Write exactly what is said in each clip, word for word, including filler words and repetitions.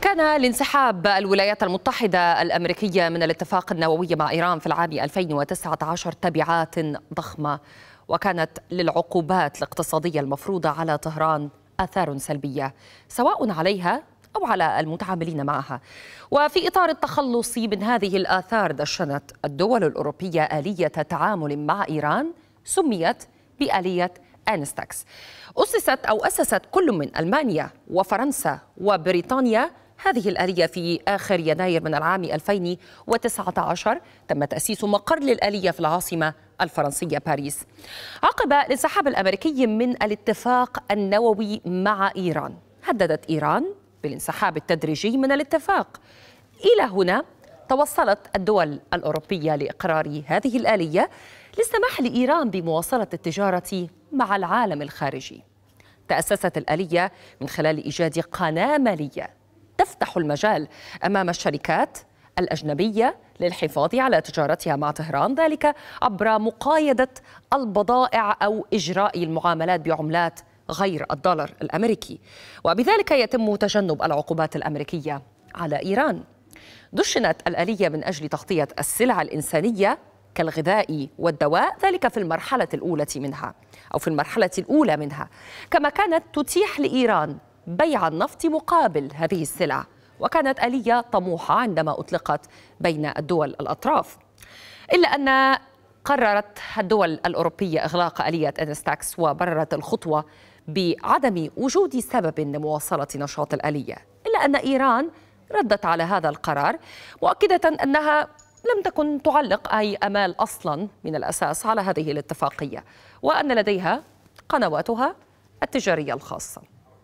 كان لانسحاب الولايات المتحدة الأمريكية من الاتفاق النووي مع إيران في العام ألفين وتسعة عشر تبعات ضخمة، وكانت للعقوبات الاقتصادية المفروضة على طهران آثار سلبية سواء عليها أو على المتعاملين معها. وفي إطار التخلص من هذه الآثار دشنت الدول الأوروبية آلية تعامل مع إيران سميت بآلية أنستكس. أسست أو أسست كل من ألمانيا وفرنسا وبريطانيا هذه الآلية في آخر يناير من العام ألفين وتسعة عشر. تم تأسيس مقر للآلية في العاصمة الفرنسية باريس عقب الانسحاب الأمريكي من الاتفاق النووي مع إيران. هددت إيران بالانسحاب التدريجي من الاتفاق. إلى هنا توصلت الدول الأوروبية لإقرار هذه الآلية للسماح لإيران بمواصلة التجارة مع العالم الخارجي. تأسست الآلية من خلال إيجاد قناة مالية تفتح المجال أمام الشركات الأجنبية للحفاظ على تجارتها مع طهران، ذلك عبر مقايضة البضائع أو إجراء المعاملات بعملات غير الدولار الأمريكي، وبذلك يتم تجنب العقوبات الأمريكية على إيران. دشنت الآلية من أجل تغطية السلع الإنسانية كالغذاء والدواء، ذلك في المرحلة الأولى منها أو في المرحلة الأولى منها، كما كانت تتيح لإيران بيع النفط مقابل هذه السلع، وكانت آلية طموحة عندما أطلقت بين الدول الأطراف. إلا أن قررت الدول الأوروبية إغلاق آلية أنستكس وبررت الخطوة بعدم وجود سبب لمواصلة نشاط الآلية، إلا أن إيران ردت على هذا القرار مؤكدة أنها لم تكن تعلق أي أمال أصلا من الأساس على هذه الاتفاقية، وأن لديها قنواتها التجارية الخاصة.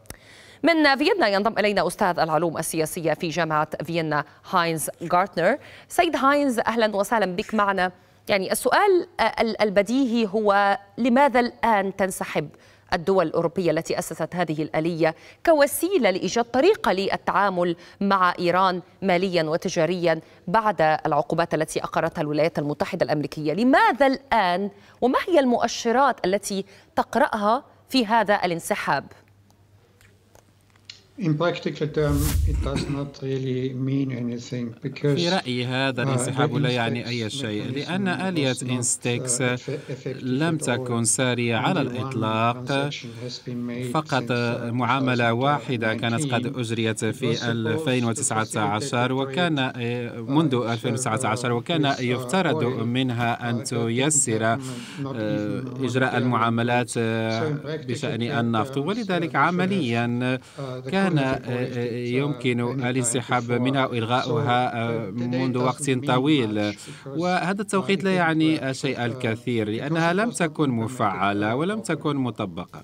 من فيينا ينضم إلينا أستاذ العلوم السياسية في جامعة فيينا هاينز غارتنر. سيد هاينز، أهلا وسهلا بك معنا. يعني السؤال البديهي هو لماذا الآن تنسحب الدول الأوروبية التي أسست هذه الآلية كوسيلة لإيجاد طريقة للتعامل مع إيران ماليا وتجاريا بعد العقوبات التي أقرتها الولايات المتحدة الأمريكية؟ لماذا الآن، وما هي المؤشرات التي تقرأها في هذا الانسحاب؟ في رأيي هذا الانسحاب لا يعني أي شيء، لأن آلية إنستكس لم تكن سارية على الإطلاق. فقط معاملة واحدة كانت قد أجريت في ألفين وتسعة عشر وكان منذ ألفين وتسعة عشر وكان يفترض منها أن تيسر إجراء المعاملات بشأن النفط، ولذلك عمليا كان كان يمكن الانسحاب منها وإلغاؤها منذ وقت طويل. وهذا التوقيت لا يعني شيء الكثير لأنها لم تكن مفعلة ولم تكن مطبقة.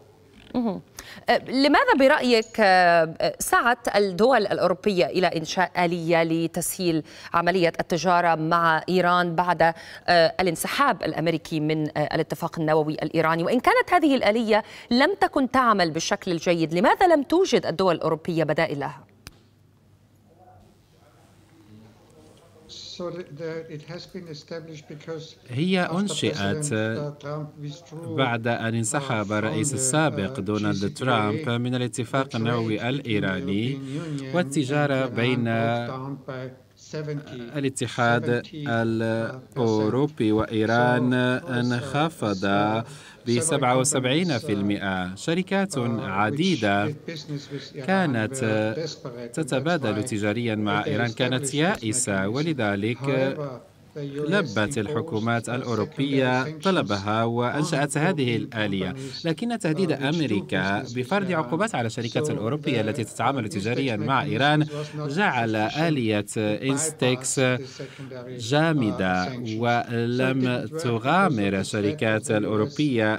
لماذا برأيك سعت الدول الأوروبية إلى إنشاء آلية لتسهيل عملية التجارة مع إيران بعد الانسحاب الأمريكي من الاتفاق النووي الإيراني؟ وإن كانت هذه الآلية لم تكن تعمل بالشكل الجيد، لماذا لم توجد الدول الأوروبية بدائل لها؟ هي أنشئت بعد أن انسحب الرئيس السابق دونالد ترامب من الاتفاق النووي الإيراني، والتجارة بين الاتحاد الأوروبي وإيران انخفض ب سبعة وسبعين بالمئة. شركات عديدة كانت تتبادل تجاريا مع إيران كانت يائسة، ولذلك لبت الحكومات الأوروبية طلبها وأنشأت هذه الآلية. لكن تهديد أمريكا بفرض عقوبات على الشركات الأوروبية التي تتعامل تجاريا مع إيران جعل آلية إنستكس جامدة، ولم تغامر الشركات الأوروبية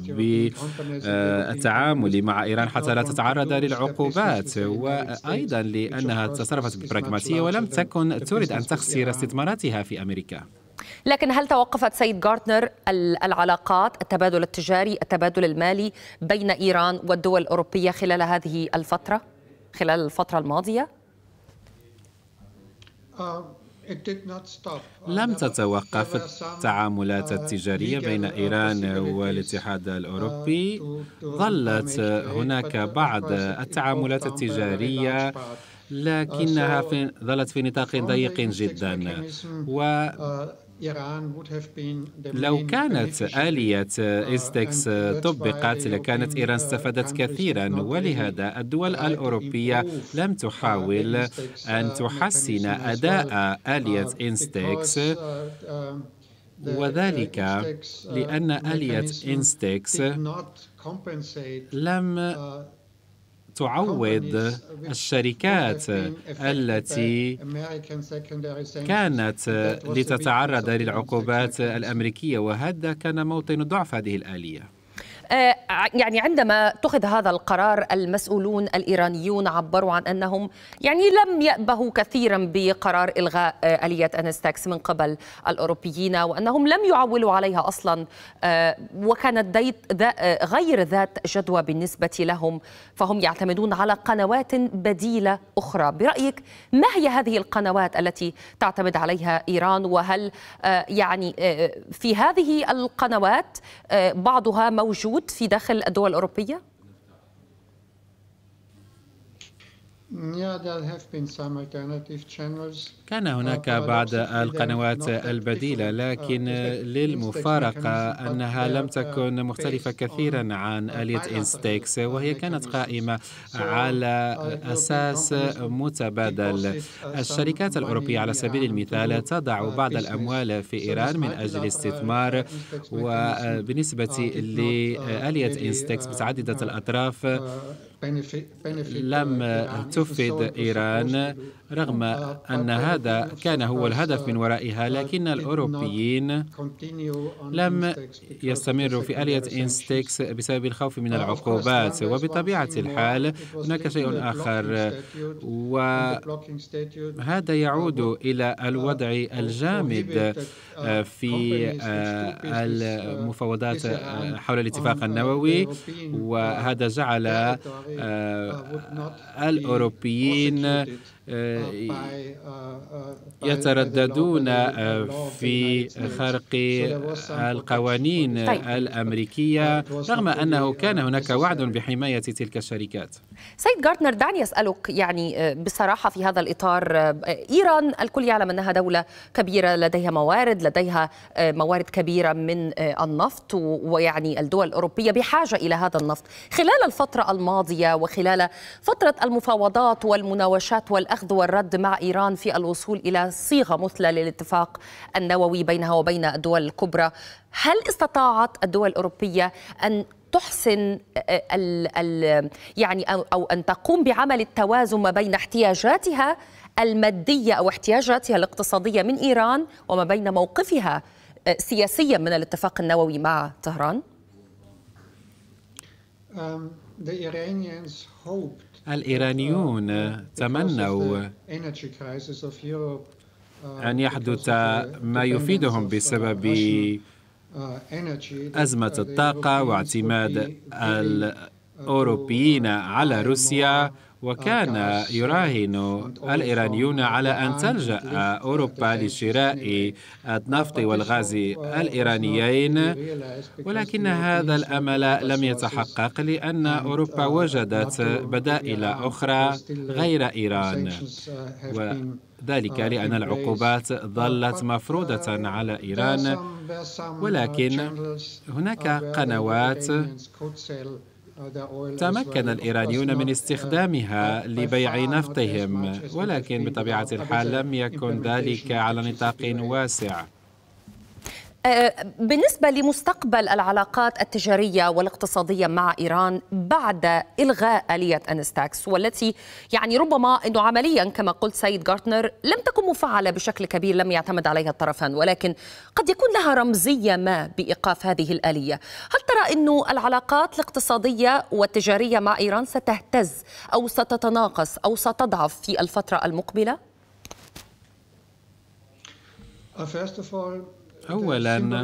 بالتعامل مع إيران حتى لا تتعرض للعقوبات، وأيضا لأنها تصرفت ببراغماتية ولم تكن تريد أن تخسر استثماراتها في أمريكا. لكن هل توقفت سيد غارتنر العلاقات، التبادل التجاري، التبادل المالي بين إيران والدول الأوروبية خلال هذه الفترة، خلال الفترة الماضية؟ لم تتوقف التعاملات التجارية بين إيران والاتحاد الأوروبي. ظلت هناك بعض التعاملات التجارية لكنها في ظلت في نطاق ضيق جدا. و لو كانت آلية إنستكس طبقت لكانت إيران استفادت كثيرا، ولهذا الدول الأوروبية لم تحاول أن تحسن أداء آلية إنستكس، وذلك لأن آلية إنستكس لم تعوض الشركات التي كانت لتتعرض للعقوبات الأمريكية، وهذا كان موطن ضعف هذه الآلية. يعني عندما اتخذ هذا القرار المسؤولون الإيرانيون عبروا عن أنهم يعني لم يأبهوا كثيرا بقرار إلغاء آلية إنستكس من قبل الأوروبيين، وأنهم لم يعولوا عليها أصلا، وكانت غير ذات جدوى بالنسبة لهم، فهم يعتمدون على قنوات بديلة أخرى. برأيك ما هي هذه القنوات التي تعتمد عليها إيران؟ وهل يعني في هذه القنوات بعضها موجود في داخل الدول الأوروبية؟ كان هناك بعض القنوات البديلة، لكن للمفارقة أنها لم تكن مختلفة كثيرا عن آلية إنستكس، وهي كانت قائمة على أساس متبادل. الشركات الأوروبية على سبيل المثال تضع بعض الأموال في إيران من أجل الاستثمار، وبالنسبة لآلية إنستكس متعددة الأطراف لم تفيد إيران، رغم أن هذا كان هو الهدف من ورائها، لكن الأوروبيين لم يستمروا في آلية إنستكس بسبب الخوف من العقوبات. وبطبيعة الحال هناك شيء آخر، وهذا يعود إلى الوضع الجامد في المفاوضات حول الاتفاق النووي، وهذا جعل الأوروبيين يترددون في خرق القوانين الأمريكية، رغم أنه كان هناك وعد بحماية تلك الشركات. سيد غارتنر، دعني أسألك يعني بصراحة في هذا الإطار، إيران الكل يعلم أنها دولة كبيرة لديها موارد، لديها موارد كبيرة من النفط، ويعني الدول الأوروبية بحاجة إلى هذا النفط. خلال الفترة الماضية وخلال فترة المفاوضات والمناوشات والأخذ والرد مع إيران في الوصول إلى صيغة مثلى للاتفاق النووي بينها وبين الدول الكبرى، هل استطاعت الدول الأوروبية أن تحسن ال ال يعني أو, أو أن تقوم بعمل التوازن ما بين احتياجاتها المادية أو احتياجاتها الاقتصادية من إيران وما بين موقفها سياسيا من الاتفاق النووي مع طهران؟ الإيرانيون تمنوا أن يحدث ما يفيدهم بسبب أزمة الطاقة واعتماد الأوروبيين على روسيا، وكان يراهن الإيرانيون على أن تلجأ أوروبا لشراء النفط والغاز الإيرانيين، ولكن هذا الأمل لم يتحقق لأن أوروبا وجدت بدائل أخرى غير إيران، وذلك لأن العقوبات ظلت مفروضة على إيران. ولكن هناك قنوات تمكن الإيرانيون من استخدامها لبيع نفطهم، ولكن بطبيعة الحال لم يكن ذلك على نطاق واسع. بالنسبة لمستقبل العلاقات التجارية والاقتصادية مع إيران بعد إلغاء آلية إنستكس، والتي يعني ربما أنه عمليا كما قلت سيد غارتنر لم تكن مفعلة بشكل كبير، لم يعتمد عليها الطرفان، ولكن قد يكون لها رمزية ما بإيقاف هذه الآلية. هل ترى أنه العلاقات الاقتصادية والتجارية مع إيران ستهتز أو ستتناقص أو ستضعف في الفترة المقبلة؟ أولاً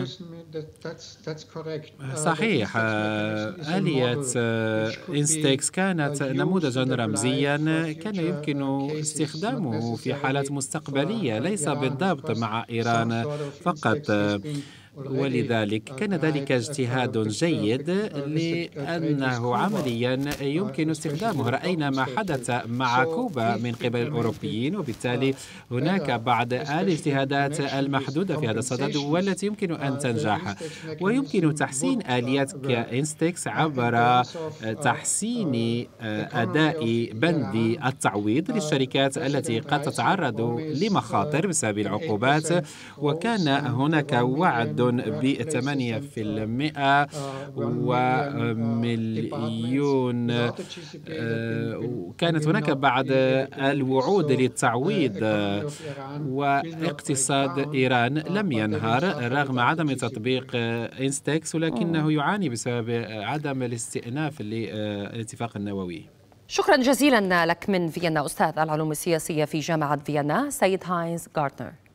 صحيح، آلية إنستكس كانت نموذجاً رمزياً كان يمكن استخدامه في حالات مستقبلية، ليس بالضبط مع إيران فقط. ولذلك كان ذلك اجتهاد جيد لأنه عمليا يمكن استخدامه. رأينا ما حدث مع كوبا من قبل الأوروبيين، وبالتالي هناك بعض الاجتهادات المحدودة في هذا الصدد والتي يمكن أن تنجح، ويمكن تحسين آليات كإنستكس عبر تحسين أداء بند التعويض للشركات التي قد تتعرض لمخاطر بسبب العقوبات. وكان هناك وعد ب ثمانية بالمئة ومليون، كانت هناك بعض الوعود للتعويض، واقتصاد إيران لم ينهار رغم عدم تطبيق إنستكس، ولكنه يعاني بسبب عدم الاستئناف للاتفاق النووي. شكرا جزيلا لك من فيينا أستاذ العلوم السياسية في جامعة فيينا سيد هاينز غارتنر.